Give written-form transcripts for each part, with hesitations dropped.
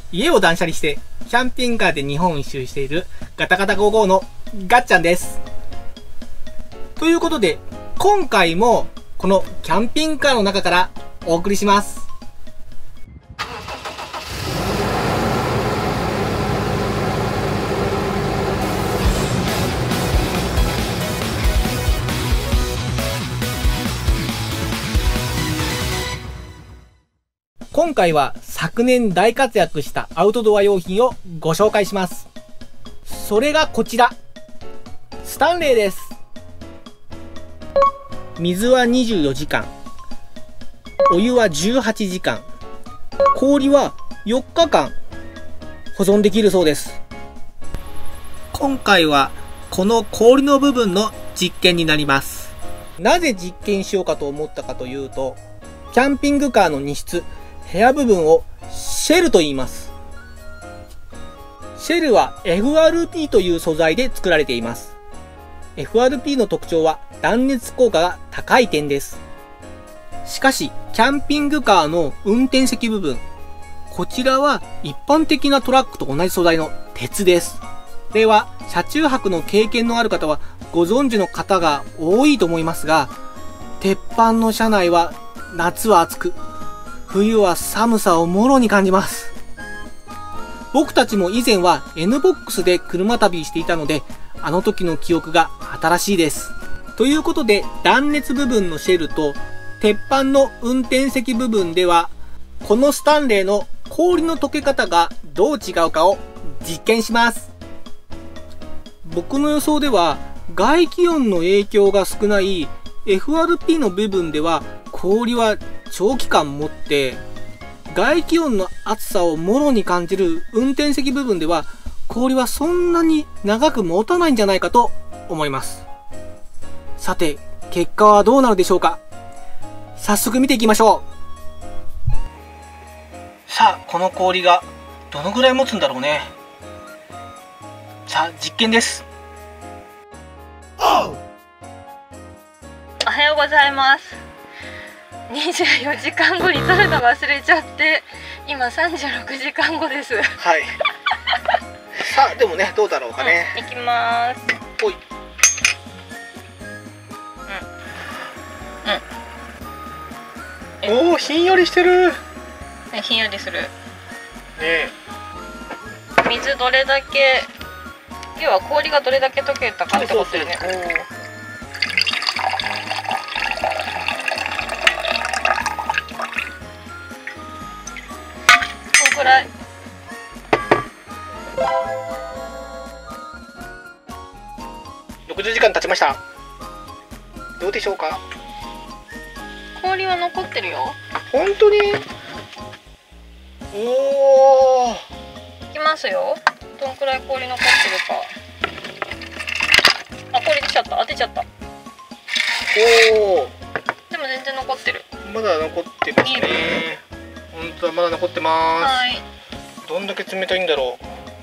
家を断捨離してキャンピングカーで日本一周しているガタガタ55のガッちゃんです。ということで今回もこのキャンピングカーの中からお送りします。今回は昨年大活躍したアウトドア用品をご紹介します。それがこちら、スタンレーです。水は24時間、お湯は18時間、氷は4日間保存できるそうです。今回はこの氷の部分の実験になります。なぜ実験しようかと思ったかというと、キャンピングカーの荷室部屋部分をシェルと言います。シェルは FRP という素材で作られています。FRP の特徴は断熱効果が高い点です。しかし、キャンピングカーの運転席部分、こちらは一般的なトラックと同じ素材の鉄です。これは車中泊の経験のある方はご存知の方が多いと思いますが、鉄板の車内は夏は暑く、冬は寒さをもろに感じます。僕たちも以前は N ボックスで車旅していたので、あの時の記憶が新しいです。ということで、断熱部分のシェルと鉄板の運転席部分では、このスタンレーの氷の溶け方がどう違うかを実験します。僕の予想では、外気温の影響が少ない FRP の部分では氷は長期間持って外気温の暑さをもろに感じる運転席部分では氷はそんなに長く持たないんじゃないかと思います。さて結果はどうなるでしょうか。早速見ていきましょう。さあこの氷がどのぐらい持つんだろうね。さあ実験です。 おはようございます。24時間後に撮るの忘れちゃって今36時間後です。 はいさあでもねどうだろうかね。 いきます。 おい。おおひんやりしてる。 ひんやりする。 ねえ。 水どれだけ、要は氷がどれだけ溶けたかってことだよね。このくらい。 60時間経ちました。どうでしょうか。 氷は残ってるよ。 本当に。おお。 いきますよ。どんくらい氷残ってるか。あ、氷出ちゃった。当てちゃった。 おお。 でも全然残ってる。 まだ残ってますね。本当はまだ残ってます。 はい。 どんだけ冷たいんだろう。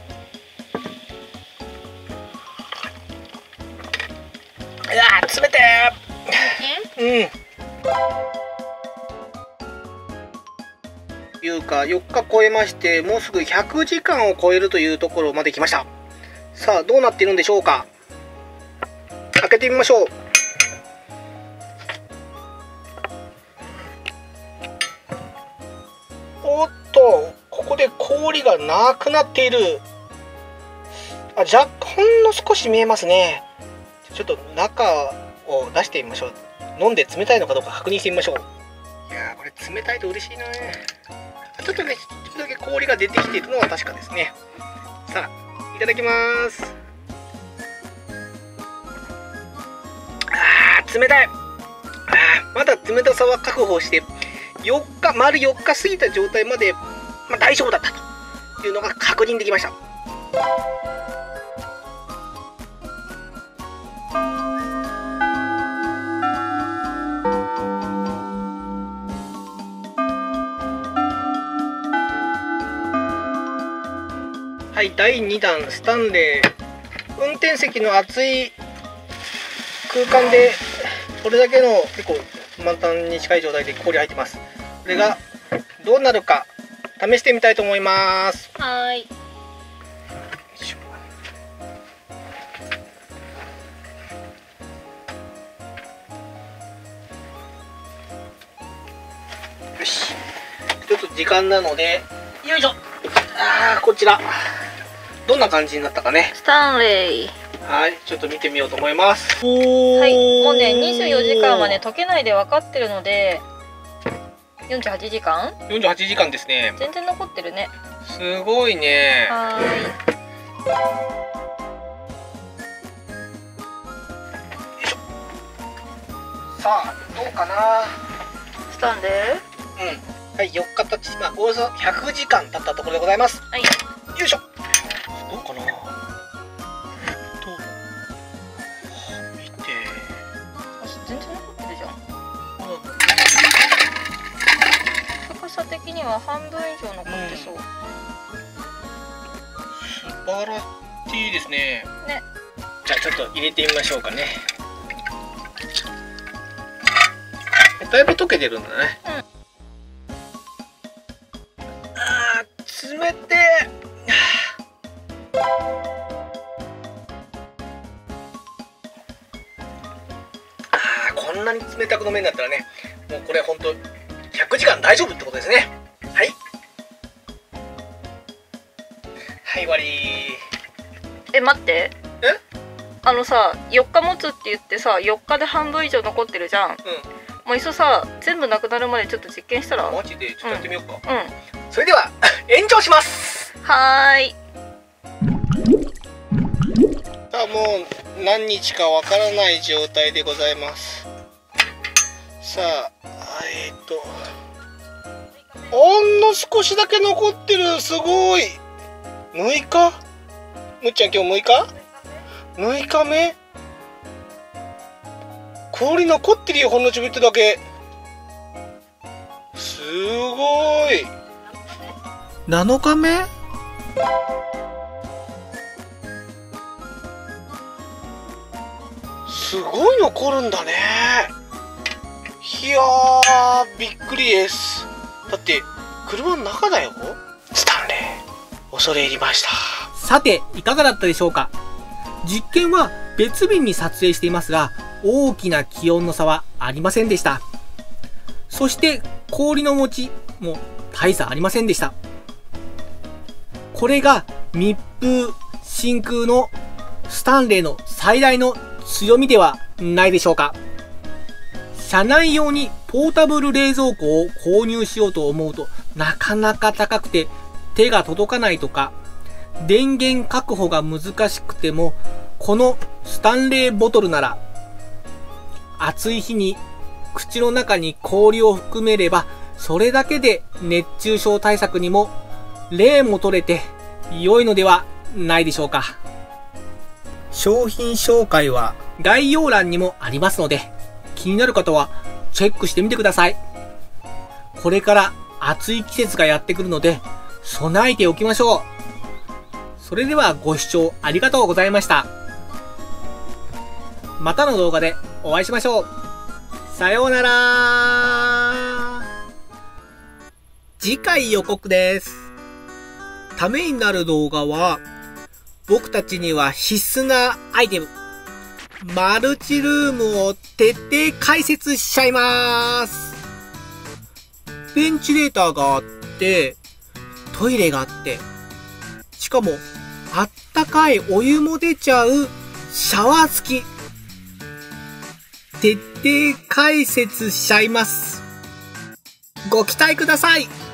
うわー冷てー。うん。いうか4日超えまして、もうすぐ100時間を超えるというところまで来ました。さあどうなっているんでしょうか。開けてみましょう。おっとここで氷がなくなっている。あ、若干ほんの少し見えますね。ちょっと中を出してみましょう。飲んで冷たいのかどうか確認してみましょう。いやーこれ冷たいと嬉しいな。ちょっとねちょっとだけ氷が出てきているのは確かですね。さあいただきます。あー冷たい。まだ冷たさは確保して丸4日過ぎた状態まで、大丈夫だったというのが確認できました。はい、第2弾スタンレー。運転席の厚い空間でこれだけの結構満タンに近い状態で氷入ってます。これがどうなるか試してみたいと思います。 はーい。 よし、ちょっと時間なので、よいしょ。こちらどんな感じになったかね。 スタンレー。 はい、ちょっと見てみようと思います。 はい、もうね24時間はね溶けないで分かってるので、48時間 48時間ですね。 全然残ってるね。 すごいね。 はーい。 さあどうかな。 スタンレはい、4日経ち、およそ100時間経ったところでございます。 ー。はい。 よいしょ。どうかな。見て。 全然残ってるじゃん。高さ的には半分以上残ってそう。 素晴らしいですね。 ね。 じゃあちょっと入れてみましょうかね。だいぶ溶けてるんだね。冷てえ。こんなに冷たく飲めるんだったらね、もうこれほんと100時間大丈夫ってことですね。はい、はい、終わり。 待って。あのさ、4日持つって言ってさ、4日で半分以上残ってるじゃん。もういっそさ、全部なくなるまでちょっと実験したら。 マジでちょっとやってみようか。それそでは延長します。 はーい。 さあ、もう何日かわからない状態でございます。さあ、ほんの少しだけ残ってる。すごい。6日？むっちゃん今日6日？6日目？氷残ってるよ、ほんのちょびっとだけ。すごい。7日目？すごい残るんだね。いやー、びっくりです。だって車の中だよ。スタンレー、恐れ入りました。さて、いかがだったでしょうか。実験は別便に撮影していますが、大きな気温の差はありませんでした。そして氷の持ちも大差ありませんでした。これが密封真空のスタンレーの最大の強みではないでしょうか。車内用にポータブル冷蔵庫を購入しようと思うとなかなか高くて手が届かないとか、電源確保が難しくても、このスタンレーボトルなら暑い日に口の中に氷を含めれば、それだけで熱中症対策にも例も取れて良いのではないでしょうか。商品紹介は概要欄にもありますので、気になる方はチェックしてみてください。これから暑い季節がやってくるので備えておきましょう。それではご視聴ありがとうございました。またの動画でお会いしましょう。さようなら。次回予告です。ためになる動画は、僕たちには必須なアイテム、マルチルームを徹底解説しちゃいます。ベンチレーターがあって、トイレがあって、しかもあったかいお湯も出ちゃうシャワー付き。徹底解説しちゃいます。ご期待ください。